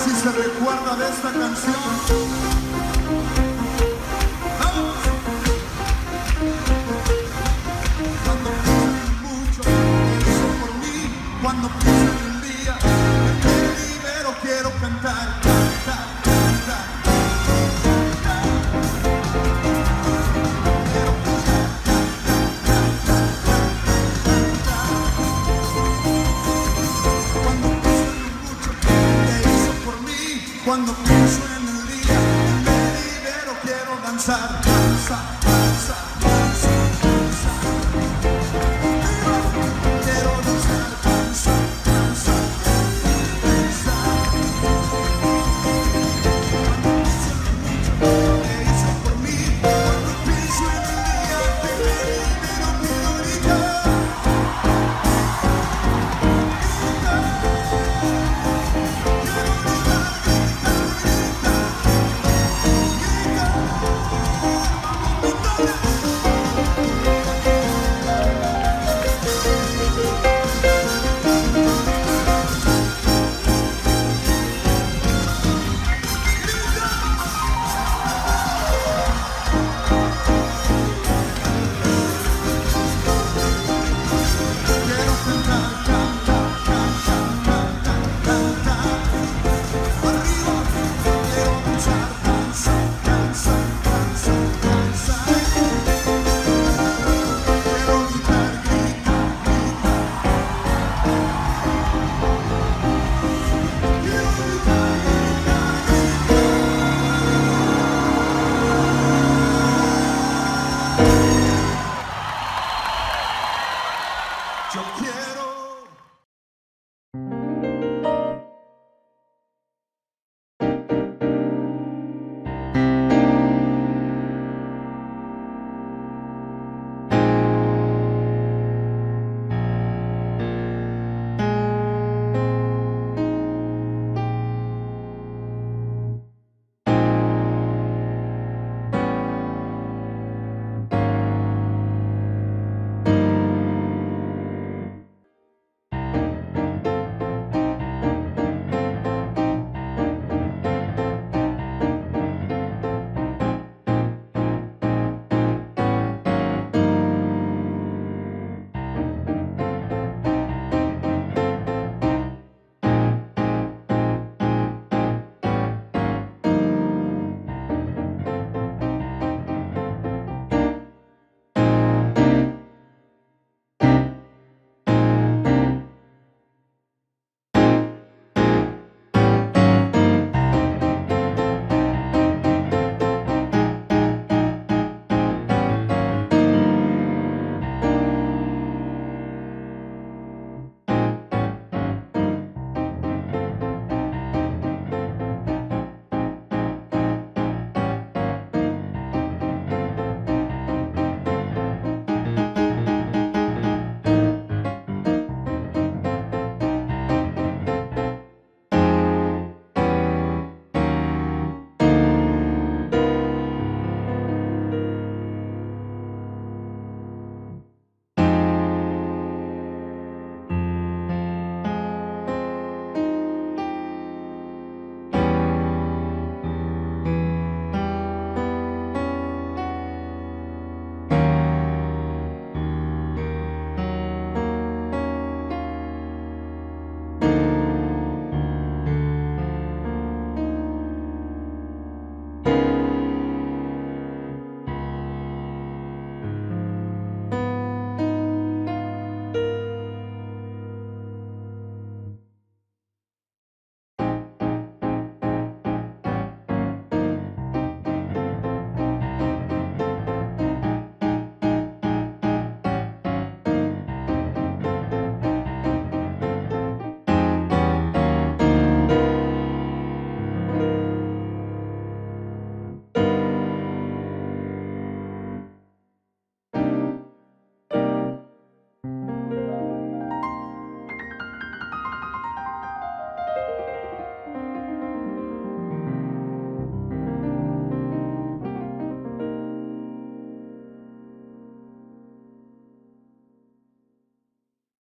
si se recuerda de esta canción. ¡Vamos! Cuando pienso mucho, pienso por mí. Cuando pienso en el día en que me libero, quiero cantar, cantar, cantar. Cuando pienso en el día, me libero, quiero danzar, danzar, danzar, danzar, danzar. Quiero danzar, danzar, danzar, danzar. Cuando pienso en el mucho que hizo por mí, cuando pienso en el día que me libero, quiero gritar. Yo quiero